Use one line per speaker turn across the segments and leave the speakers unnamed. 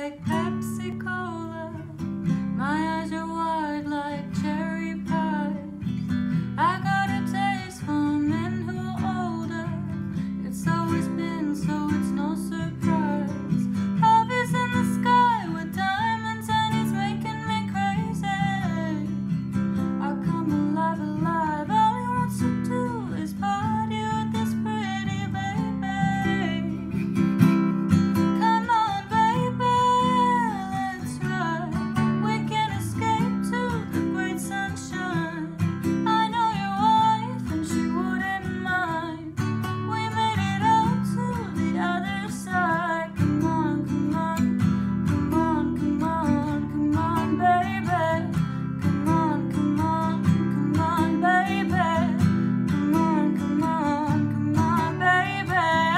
like Pepsi Cola. My eyes are wide like cherry pie. I got a taste for men who are older. It's always been so, it's no surprise. Love is in the sky with diamonds and it's making me crazy. I come alive, alive. All he wants to do is party with this pretty baby. Come on, baby, let's ride. We can escape to the great sunshine. I know your wife and she wouldn't mind. We made it out to the other side. Come on, come on, come on, come on, come on, baby. Come on, come on, come on, baby. Come on, come on, come on, baby.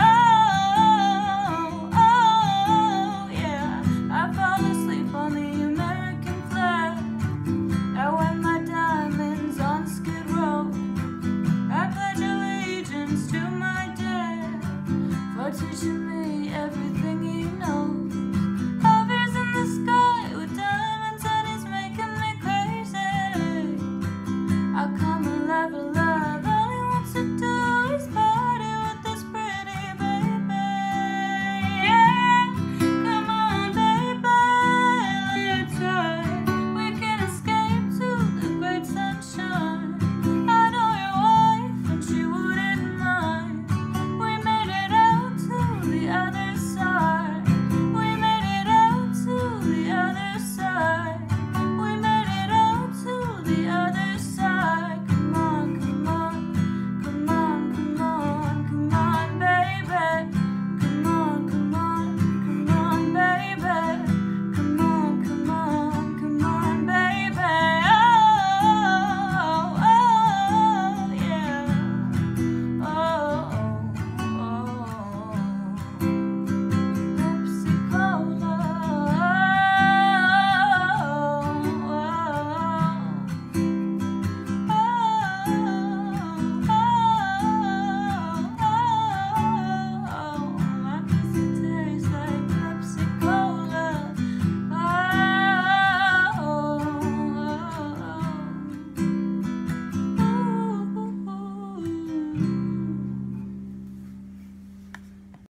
Oh, yeah. I fall asleep on the American flag. I wear my diamonds on Skid Row. I pledge allegiance to my dad for teaching me